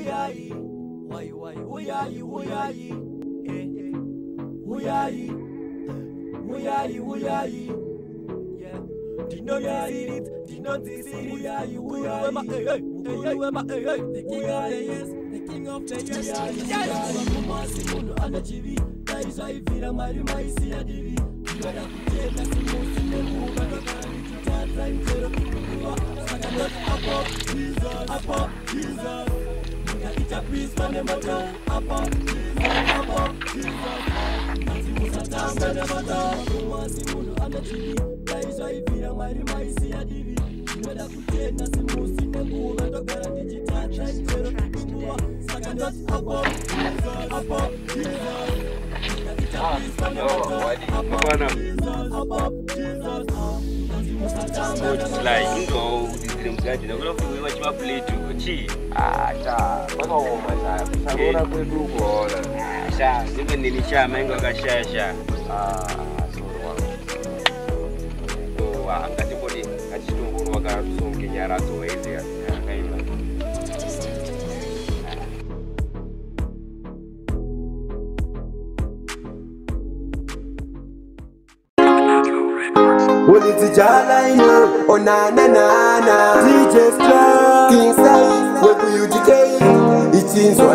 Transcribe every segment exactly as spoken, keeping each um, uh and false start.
uyai, why why uyai uyai, eh eh, uyai, uyai uyai, yeah. Did not see it, did not see it, uyai uyai, hey hey, hey hey, the king of the years, the king of the years, yeah. Mama simuno anachivi, taisha ifira mari maisi ya divi, kada kutenda simu simu, kada kani tata injero kuwa, kada up Jesus, up Jesus. It's a priest man the matter, up Jesus, up Jesus. Nati musata man the matter, mama simuno anachivi, taisha ifira mari maisi ya divi, kada kutenda simu simu, kada kani tata injero kuwa, kada up Jesus, up Jesus. Like, you know, this dream guide, I'm going to watch my play to chi. Ah, what's all my time? I'm going to do all that. Even in the chair, mango got share. Ah, so I'm got the body. I just don't work out so many years away there. Well, it's a JAHLINE, oh na na na na. D J Strong, King Size, where do you decay? It seems why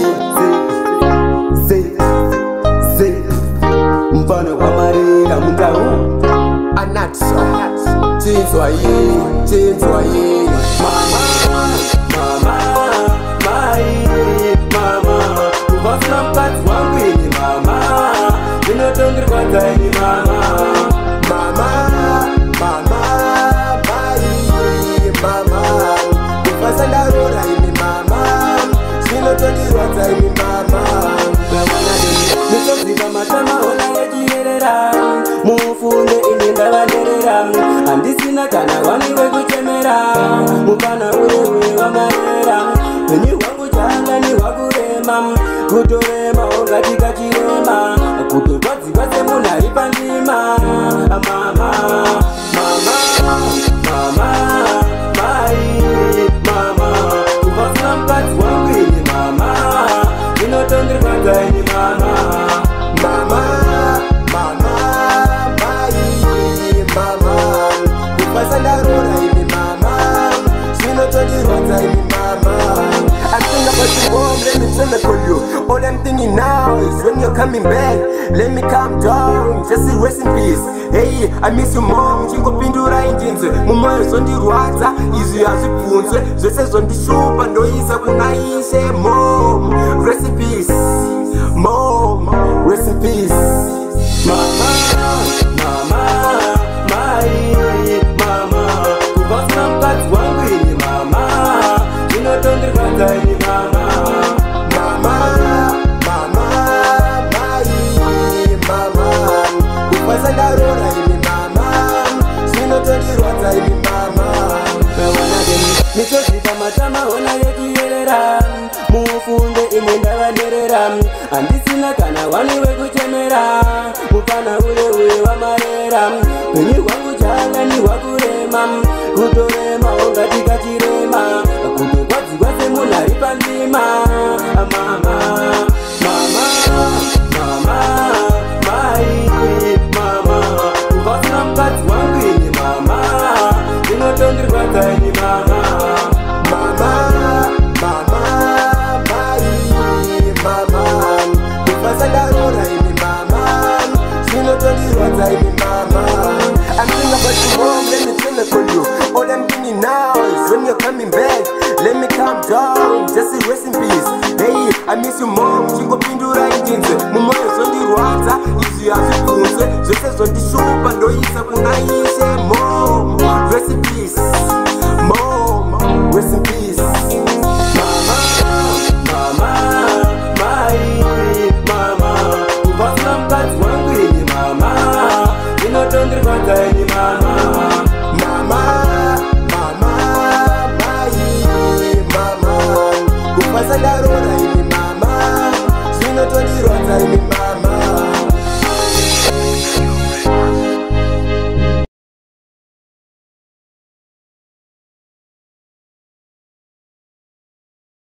say, say, say. Mfano wa Maria mundau, anatso. Seems why, seems why. Mama, mama, my, mama. What's not that one thing, mama? You know don't regret any mama. Mama, mama, bye, mama. If I send a road, I mean mama. She not only what I mean mama. Because the mama tama ona yajirera, mufunge inenda vanderera, and this is not gonna one way kuchemera, mukana ule ule wa marera. When you want to janga ni wakurema, kutorema ongatika chirema, kutorwazi kwase muna ipandima. Mama, mama, mama, my, mama. Because I'm got one way, mama. You know don't regret any mama. Mama, mama, my, mama. Because I'm not alright, mama. She know don't regret any mama. I think about you home, let me tell me for you. All I'm thinking now is when you're coming back, let me calm down, just rest in peace. Hey, I miss you mom, chingo pindura injinze. Mumoyo zondirwadza, izvi hazvibvunzwe. Zvese zvondishupa ndoisa kunaishe. Mom, rest in peace. Mom, rest in peace. Mama, mama, my, mama. Because I'm got one way, mama. You know don't regret any mama. Mama, mama, my, mama. Because I got road, I mean mama. She not only what I mean mama. Me just with a tama ona yajirera, mufunge inenda vanderera, and this is not gonna one way kuchemera, mukana ule ule wa marera. Penye wangu janga ni wakurema, kutorema ongatika chirema, kutorwazi kwase muna ipandima. Mama, mama, mama, my, mama. Because I'm got one way, mama. You know don't regret any mama. Mama, mama, my, mama. Because I got all I mean mama. She not only what I mean mama. I'm thinking about you home, let me tell me for you. All I'm thinking now is when you're coming back, let me calm down, just rest in peace. Hey, I miss you mom, chingo pindura injinze. Mumoyo zondirwadza, izvi hazvibvunzwe. Zvese zvondishupa ndoisa kunaishe. Mom, rest in peace.